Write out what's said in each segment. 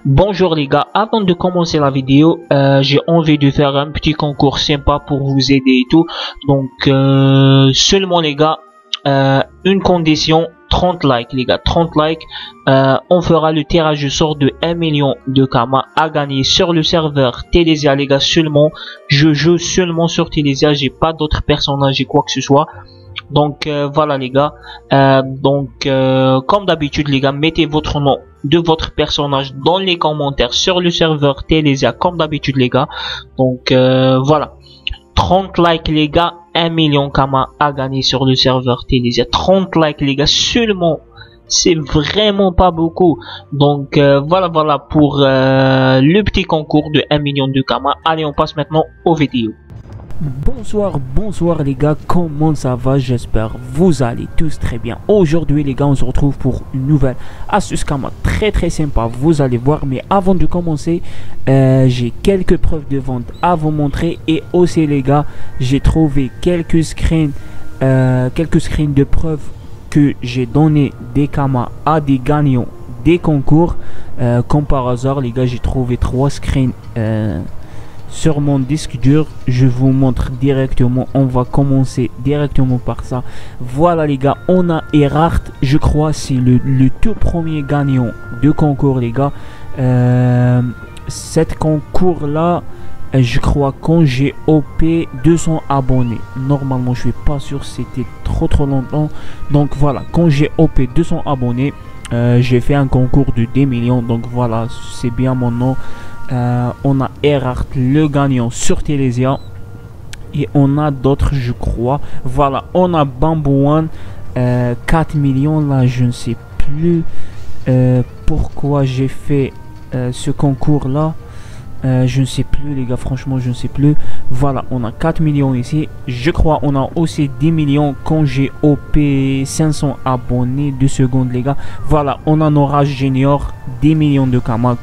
Bonjour les gars, avant de commencer la vidéo, j'ai envie de faire un petit concours sympa pour vous aider et tout. Donc seulement les gars, une condition, 30 likes les gars, 30 likes. On fera le tirage au sort de 1 million de Kama à gagner sur le serveur Télésia les gars seulement. Je joue seulement sur Télésia, j'ai pas d'autres personnages et quoi que ce soit. Donc voilà les gars, comme d'habitude les gars, mettez votre nom de votre personnage dans les commentaires sur le serveur Télésia comme d'habitude les gars. Donc voilà, 30 likes les gars, 1 million Kama à gagner sur le serveur Télésia. 30 likes les gars seulement, c'est vraiment pas beaucoup. Donc voilà pour le petit concours de 1 million de Kama. Allez, on passe maintenant aux vidéos. Bonsoir les gars, comment ça va? J'espère vous allez tous très bien. Aujourd'hui les gars, on se retrouve pour une nouvelle astuce Kama très sympa, vous allez voir. Mais avant de commencer, j'ai quelques preuves de vente à vous montrer. Et aussi les gars, j'ai trouvé quelques screens de preuves que j'ai donné des Kama à des gagnants des concours. Comme par hasard les gars, j'ai trouvé 3 screens sur mon disque dur. Je vous montre directement, on va commencer directement par ça. Voilà les gars, on a Erhardt, je crois c'est le tout premier gagnant de concours les gars. Cet concours là, je crois quand j'ai OP 200 abonnés. Normalement je suis pas sûr, c'était trop longtemps. Donc voilà, quand j'ai OP 200 abonnés, j'ai fait un concours de 10 millions. Donc voilà, c'est bien mon nom. On a Erhardt le gagnant sur Télésia. Et on a d'autres je crois. Voilà, on a Bambouan 4 millions là, je ne sais plus pourquoi j'ai fait ce concours là. Je ne sais plus les gars, franchement je ne sais plus. Voilà, on a 4 millions ici. Je crois on a aussi 10 millions quand j'ai OP 500 abonnés. 2 secondes les gars. Voilà, on a Norage Junior 10 millions de Kama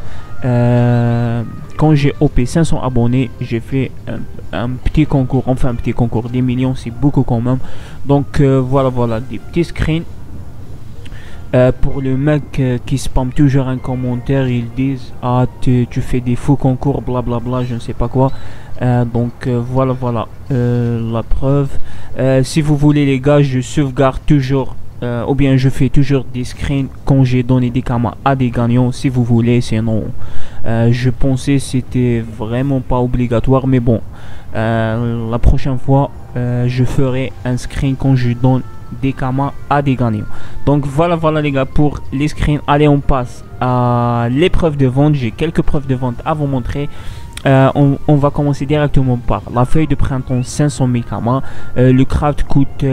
quand j'ai OP 500 abonnés. J'ai fait un petit concours, enfin un petit concours. 10 millions c'est beaucoup quand même. Donc voilà des petits screens. Pour le mec qui spamme toujours un commentaire, ils disent ah tu fais des faux concours blablabla, je ne sais pas quoi. Donc voilà la preuve. Si vous voulez les gars, je sauvegarde toujours ou bien je fais toujours des screens quand j'ai donné des Kama à des gagnants si vous voulez. Sinon je pensais c'était vraiment pas obligatoire, mais bon, la prochaine fois je ferai un screen quand je donne des Kama à des gagnants. Donc voilà les gars pour les screens. Allez, on passe à l'épreuve de vente. J'ai quelques preuves de vente à vous montrer. On va commencer directement par la feuille de printemps 500 000 Kama. Le craft coûte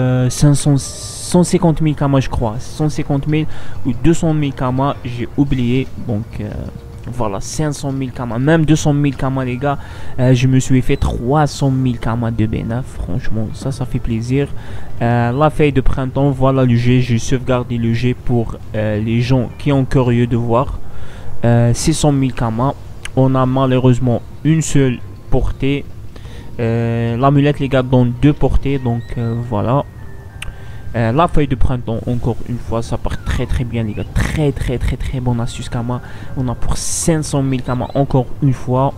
150 000 Kama je crois, 150 000 ou 200 000 Kama, j'ai oublié. Donc voilà, 500 000 Kama, même 200 000 Kama les gars. Je me suis fait 300 000 Kama de bénéf. Franchement ça fait plaisir. La feuille de printemps, voilà le G, j'ai sauvegardé le G pour les gens qui sont curieux de voir. 600 000 Kama. On a malheureusement une seule portée. L'amulette les gars donne 2 portées. Donc voilà. La feuille de printemps, encore une fois, ça part très bien les gars. Très bonne astuce Kama. On a pour 500 000 Kama encore une fois.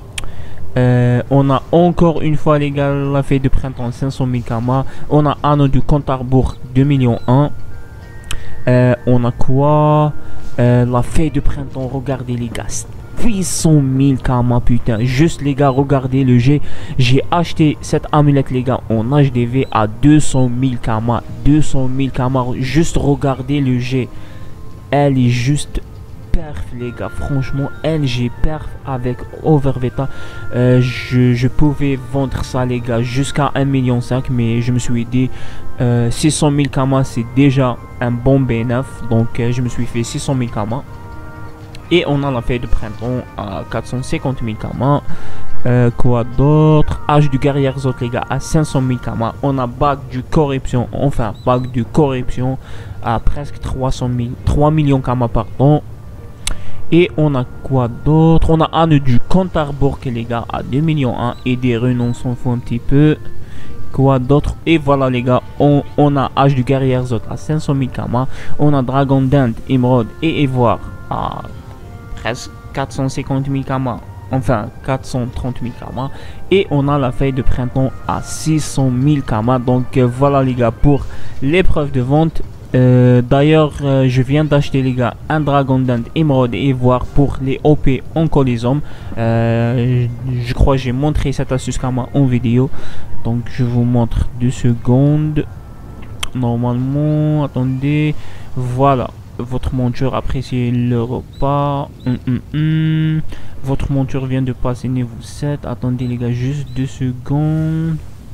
On a encore une fois les gars la feuille de printemps 500 000 Kama. On a anneau du compte à rebours 2 millions 1. On a quoi? La feuille de printemps, regardez les gars, 800 000 Kama, putain. Juste les gars, regardez le G. J'ai acheté cette amulette les gars en HDV à 200 000 Kama. 200 000 Kama. Juste regardez le G. Elle est juste perf les gars. Franchement, LG perf avec Overveta. Je pouvais vendre ça les gars jusqu'à 1,5 million. Mais je me suis dit 600 000 Kama c'est déjà un bon bénéf. Donc je me suis fait 600 000 Kama. Et on a la feuille de printemps à 450 000 Kama. Quoi d'autre? Âge du guerrier Zot les gars à 500 000 Kama. On a bague du corruption, enfin bague de corruption à presque 300 000, 3 millions Kama pardon. Et on a quoi d'autre? On a anneau du compte à rebours les gars à 2 millions 1. Et des runes on s'en fout un petit peu. Quoi d'autre? Et voilà les gars, on a âge du guerrier Zot à 500 000 Kama. On a dragon d'Inde, émeraude et ivoire à presque 450 000 kamas. Enfin 430 000 kamas. Et on a la feuille de printemps à 600 000 kamas. Donc voilà les gars pour l'épreuve de vente. D'ailleurs je viens d'acheter les gars un Dragon Dent Émeraude et Ivoire pour les OP en Coliseum. Je crois que j'ai montré cette astuce Kama en vidéo. Donc je vous montre 2 secondes. Normalement, attendez, voilà, votre monture apprécie le repas. Votre monture vient de passer niveau 7. Attendez les gars, juste 2 secondes.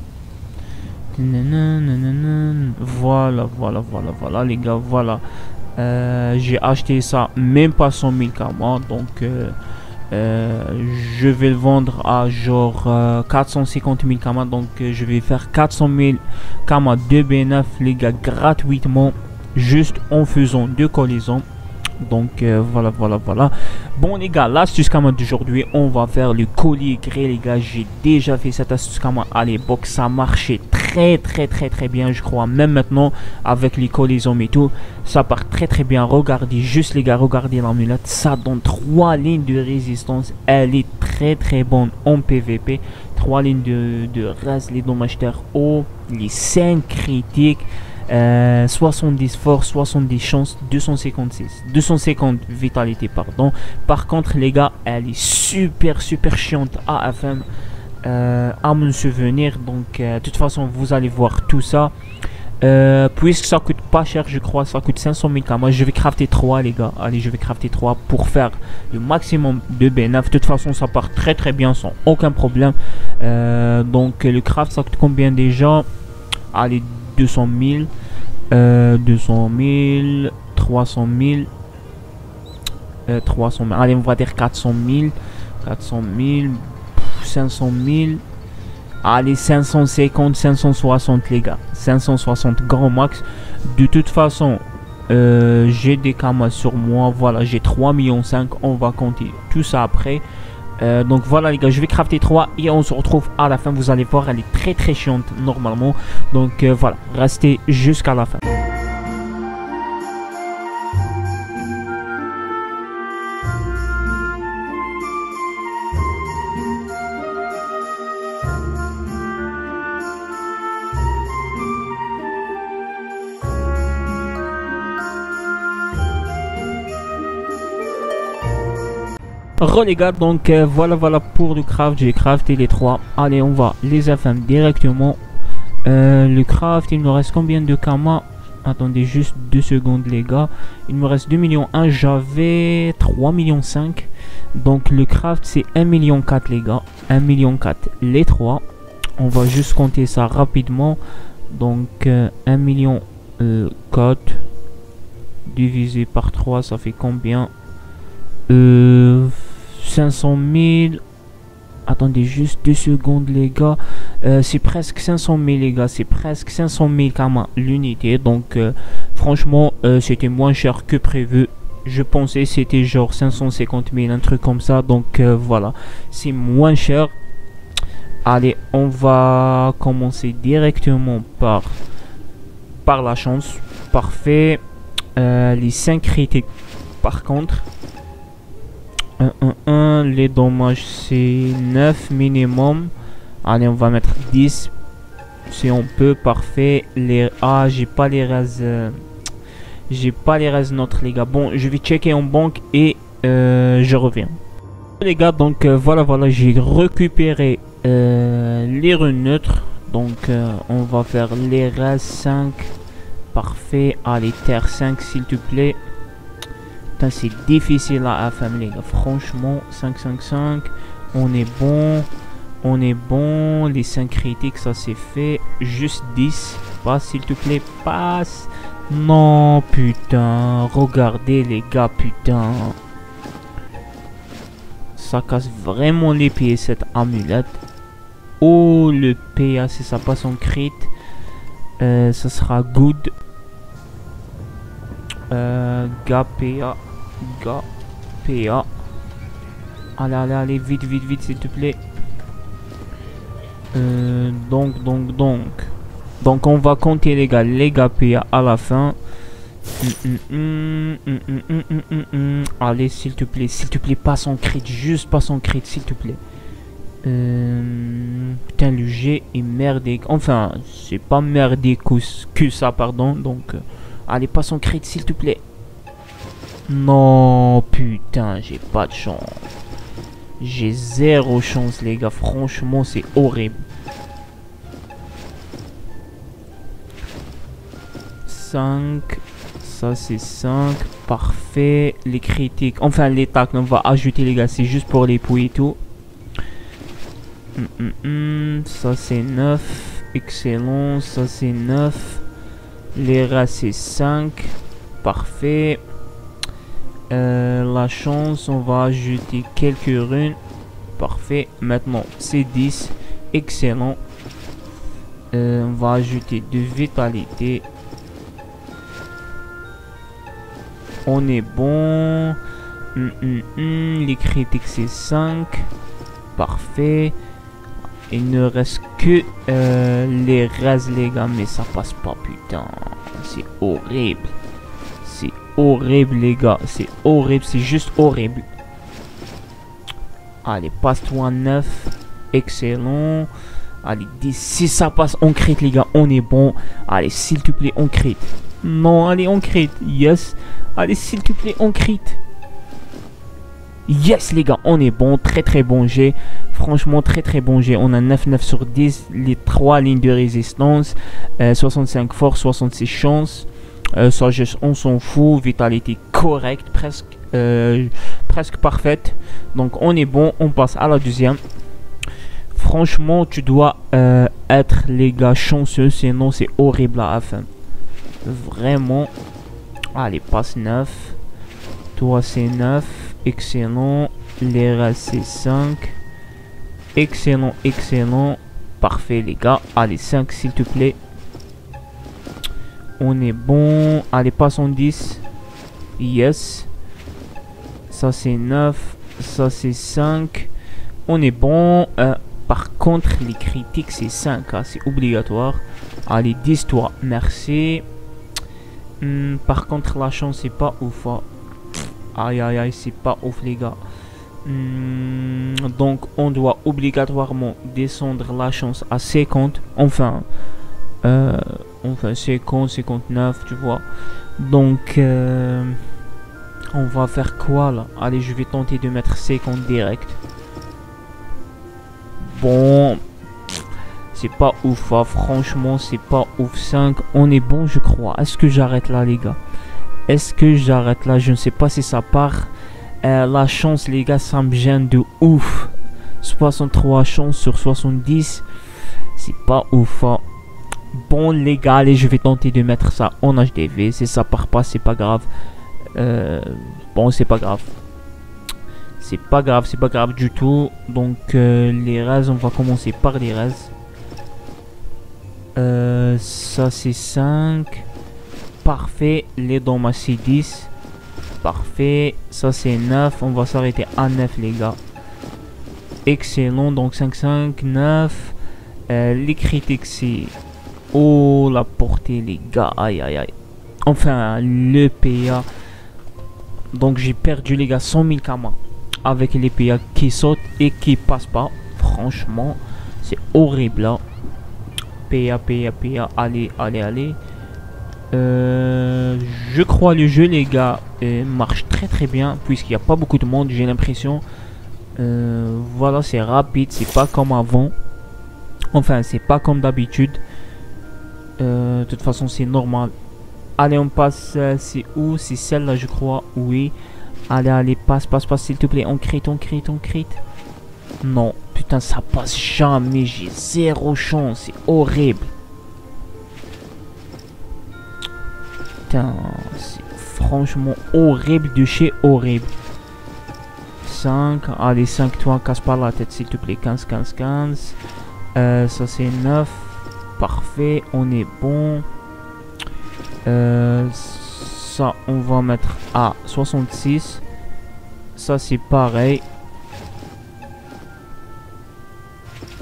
Voilà les gars, voilà. J'ai acheté ça même pas 100 000 kamas. Donc je vais le vendre à genre 450 000 kamas. Donc je vais faire 400 000 kamas de B9 les gars gratuitement, juste en faisant 2 collisions. Donc voilà. Bon les gars, l'astuce Kama d'aujourd'hui, on va faire le collier gré les gars. J'ai déjà fait cette astuce Kama à l'époque, ça marchait très bien, je crois. Même maintenant avec les collisions et tout, ça part très bien. Regardez juste les gars, regardez l'amulette, ça donne 3 lignes de résistance. Elle est très bonne en PVP. 3 lignes de reste, les dommages terre haut, les 5 critiques. 70 force, 70 chance, 250 vitalité pardon. Par contre les gars, elle est super chiante à FM, à me souvenir. Donc de toute façon vous allez voir tout ça. Puisque ça coûte pas cher, je crois ça coûte 500 000 kamas. Je vais crafter 3 les gars. Allez, je vais crafter 3 pour faire le maximum de B9. De toute façon ça part très bien sans aucun problème. Donc le craft ça coûte combien déjà? Allez, 200 000, 200 000, 300 000, 300 000, allez on va dire 400 000, 500 000, allez 550, 560 les gars, 560 grand max. De toute façon j'ai des kamas sur moi, voilà, j'ai 3,5 millions, on va compter tout ça après. Donc voilà les gars, je vais crafter 3 et on se retrouve à la fin. Vous allez voir, elle est très chiante normalement. Donc voilà, restez jusqu'à la fin. Les gars, donc voilà pour le craft, j'ai crafté les 3. Allez, on va les FM directement. Le craft, il me reste combien de kamas? Attendez juste 2 secondes les gars. Il me reste 2,1 millions, j'avais 3,5 millions. Donc le craft c'est 1,4 million les gars, 1,4 million les 3. On va juste compter ça rapidement. Donc 1,4 million divisé par 3, ça fait combien? 500 000. Attendez juste 2 secondes les gars. C'est presque 500 000 les gars. C'est presque 500 000 kamas l'unité. Donc franchement c'était moins cher que prévu. Je pensais c'était genre 550 000, un truc comme ça. Donc voilà, c'est moins cher. Allez, on va commencer directement par la chance. Parfait. Les 5 critiques par contre. Les dommages c'est 9 minimum. Allez, on va mettre 10 si on peut. Parfait. J'ai pas les res. J'ai pas les res notre les gars. Bon, je vais checker en banque et je reviens les gars. Donc voilà, j'ai récupéré les runes neutres. Donc on va faire les res 5. Parfait. Allez, terre 5 s'il te plaît. C'est difficile à FM les gars, franchement. 5 on est bon, les 5 critiques ça c'est fait. Juste 10, passe s'il te plaît, passe. Non putain, regardez les gars, putain, ça casse vraiment les pieds cette amulette. Oh le PA, si ça passe en crit ça sera good. PA. Allez, vite s'il te plaît. Donc on va compter les gars PA à la fin. Allez, s'il te plaît, passe en crit, juste passe en crit, s'il te plaît. Putain, le jet est merdique. Enfin, c'est pas merdique que ça, pardon. Donc, allez, passe en crit, s'il te plaît. Non, putain, j'ai pas de chance. J'ai zéro chance, les gars. Franchement, c'est horrible. 5. Ça, c'est 5. Parfait. Les critiques. Enfin, les tacs, on va ajouter, les gars. C'est juste pour les pouilles et tout. Ça, c'est 9. Excellent. Ça, c'est 9. Les rats, c'est 5. Parfait. La chance, on va ajouter quelques runes. Parfait. Maintenant, c'est 10. Excellent. On va ajouter de vitalité. On est bon. Les critiques, c'est 5. Parfait. Il ne reste que les restes, les gars. Mais ça passe pas, putain. C'est horrible. C'est horrible, les gars. C'est horrible. C'est juste horrible. Allez, passe-toi 9. Excellent. Allez, 10. Si ça passe, on crit, les gars. On est bon. Allez, s'il te plaît, on crit. Non, allez, on crit. Yes. Allez, s'il te plaît, on crit. Yes, les gars, on est bon. Très, très bon jet. Franchement, très, très bon jet. On a 9 sur 10. Les 3 lignes de résistance. 65 force, 66 chance. Sagesse, on s'en fout. Vitalité correcte. Presque parfaite. Donc, on est bon. On passe à la deuxième. Franchement, tu dois être, les gars, chanceux. Sinon, c'est horrible à la fin. Vraiment. Allez, passe 9. Toi, c'est 9. Excellent. Les rats, c'est 5. Excellent, excellent. Parfait, les gars. Allez, 5, s'il te plaît. On est bon. Allez, passe en 10. Yes. Ça, c'est 9. Ça, c'est 5. On est bon. Par contre, les critiques, c'est 5. Hein, c'est obligatoire. Allez, 10, toi. Merci. Par contre, la chance, c'est pas ouf. Hein. Aïe, aïe, aïe, c'est pas ouf, les gars. Donc, on doit obligatoirement descendre la chance à 50. Enfin, 50, 59, tu vois. Donc, on va faire quoi, là? Allez, je vais tenter de mettre 50 direct. Bon... C'est pas ouf, hein. Franchement, c'est pas ouf. 5, on est bon, je crois. Est-ce que j'arrête là, les gars? Est-ce que j'arrête là? Je ne sais pas si ça part. La chance, les gars, ça me gêne de ouf. 63 chances sur 70. C'est pas ouf, hein. Bon, les gars, allez, je vais tenter de mettre ça en HDV. Si ça part pas, c'est pas grave. Bon, c'est pas grave. C'est pas grave du tout. Donc, les raises, on va commencer par les raises. Ça c'est 5. Parfait. Les dommages c'est 10. Parfait. Ça c'est 9. On va s'arrêter à 9, les gars. Excellent. Donc 5, 5, 9. Les critiques c'est... Oh, la portée, les gars. Aïe, aïe, aïe. Enfin, le PA. Donc j'ai perdu, les gars, 100 000 kamas. Avec les PA qui sautent et qui passent pas. Franchement, c'est horrible là. PA. Allez. Je crois le jeu, les gars, marche très très bien. Puisqu'il n'y a pas beaucoup de monde, j'ai l'impression. Voilà, c'est rapide. C'est pas comme avant. Enfin, c'est pas comme d'habitude. De toute façon, c'est normal. Allez, on passe. C'est où? C'est celle-là, je crois. Oui. Allez, passe, s'il te plaît. On crit. Non, putain, ça passe jamais. J'ai zéro chance. C'est horrible. Putain, c'est franchement horrible de chez horrible. 5. Allez, 5, toi, casse pas la tête, s'il te plaît. 15. Ça, c'est 9. Parfait, on est bon. Ça, on va mettre à 66. Ça, c'est pareil.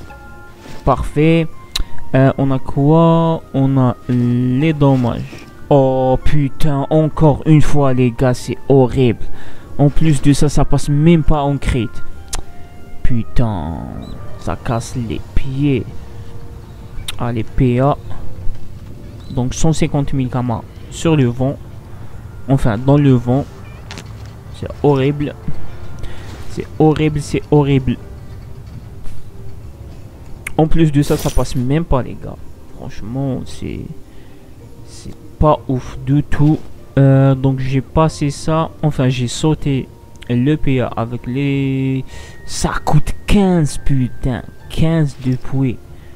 Parfait. On a quoi? On a les dommages. Oh putain, encore une fois les gars, c'est horrible. En plus de ça, ça passe même pas en crit. Putain, ça casse les pieds. Allez, PA. Donc 150 000 kamas sur le vent. Enfin, dans le vent. C'est horrible. C'est horrible, c'est horrible. En plus de ça, ça passe même pas les gars. Franchement, c'est pas ouf du tout. Donc j'ai passé ça. Enfin, j'ai sauté le PA avec les... Ça coûte 15 putain. 15 depuis.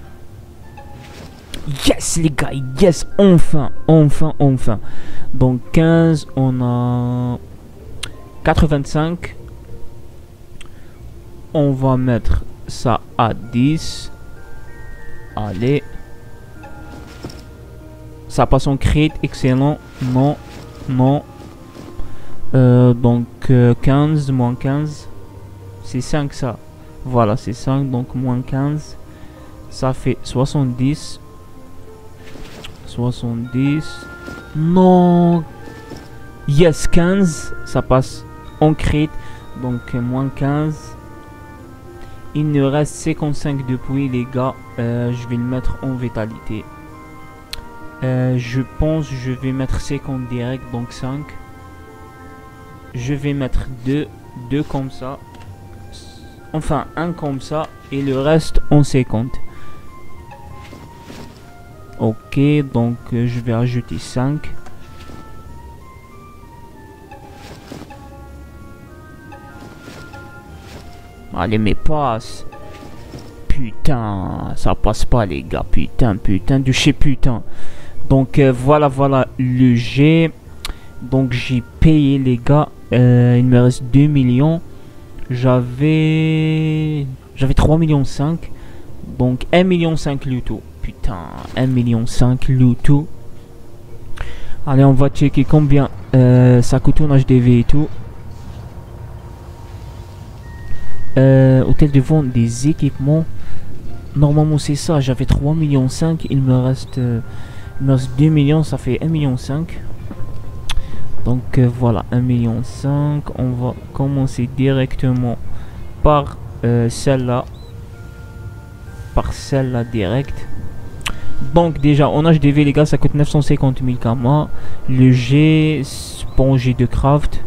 Yes les gars, yes, enfin. Donc 15, on a 85. On va mettre ça à 10. Allez. Ça passe en crit, excellent. Non. Donc 15, moins 15. C'est 5 ça. Voilà, c'est 5, donc moins 15. Ça fait 70. 70. Non. Yes, 15. Ça passe en crit. Donc moins 15. Il ne reste 55 depuis les gars. Je vais le mettre en vitalité. Je pense je vais mettre 50 direct. Donc 5. Je vais mettre 2 comme ça. Enfin 1 comme ça. Et le reste en 50. Ok, donc je vais ajouter 5. Allez, mais passe. Putain, ça passe pas les gars. Putain de chez putain. Donc voilà le G. Donc j'ai payé les gars. Il me reste 2 millions. J'avais 3 millions 5. Donc 1 million 5 le tout. Putain, 1 million 5 le tout. Allez, on va checker combien ça coûte en HDV et tout. Hôtel de vente des équipements. Normalement c'est ça. J'avais 3 millions 5. Il me reste 2 millions. Ça fait 1 million 5. Donc voilà, 1 million 5. On va commencer directement par celle-là. Par celle-là direct. Donc déjà en HDV les gars, ça coûte 950 000 kamas. Le G, bon G de craft.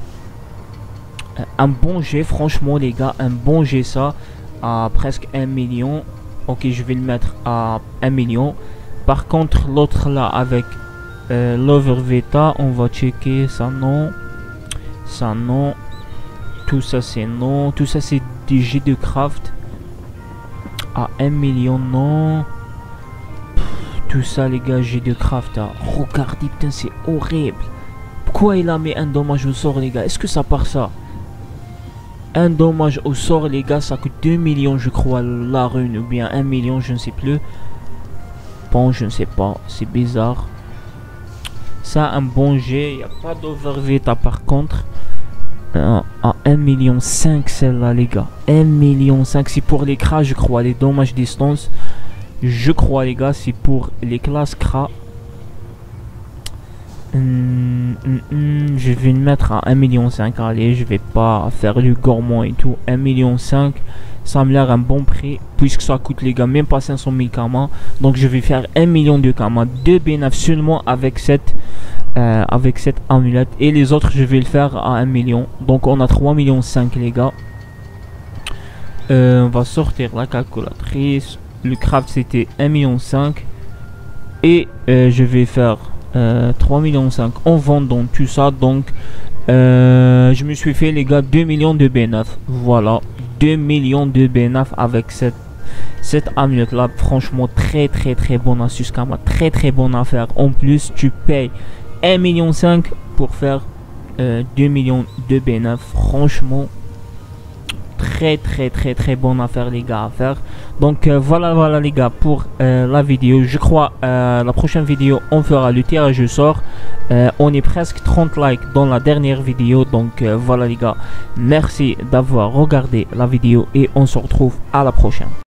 Un bon G, franchement les gars, un bon G ça. À presque 1 million. Ok, je vais le mettre à 1 million. Par contre l'autre là avec l'Over Veta, on va checker ça non. Ça non. Tout ça c'est non. Tout ça c'est des G de craft. À 1 million non. Tout ça les gars, G de craft. Regardez, putain c'est horrible. Pourquoi il a mis un dommage au sort les gars? Est-ce que ça part ça? Un dommage au sort les gars, ça coûte 2 millions je crois la rune. Ou bien 1 million, je ne sais plus. Bon, je ne sais pas, c'est bizarre. Ça un bon G, il n'y a pas d'overvita par contre. À 1 million 5 celle-là les gars. 1 million 5, c'est pour les cras je crois, les dommages distance. Je crois les gars, c'est pour les classes cras. Je vais le mettre à 1 million 5. Allez, je vais pas faire le gourmand et tout. 1 million 5, ça me l'air un bon prix. Puisque ça coûte les gars même pas 500 000 kamas. Donc je vais faire 1 million de kamas. 2 bénéfices seulement avec cette amulette. Et les autres je vais le faire à 1 million. Donc on a 3 millions 5 les gars. On va sortir la calculatrice. Le craft c'était 1 million 5. Et je vais faire 3 millions 5 en vendant tout ça. Donc je me suis fait les gars 2 millions de bénéfices. Voilà, 2 millions de bénéfices avec cette amulette là. Franchement très bonne astuce Kama, très bonne affaire. En plus tu payes 1 million 5 pour faire 2 millions de bénéfices. Franchement très bonne affaire les gars à faire. Donc voilà les gars pour la vidéo. Je crois la prochaine vidéo on fera le tirage au sort. On est presque 30 likes dans la dernière vidéo. Donc voilà les gars, merci d'avoir regardé la vidéo et on se retrouve à la prochaine.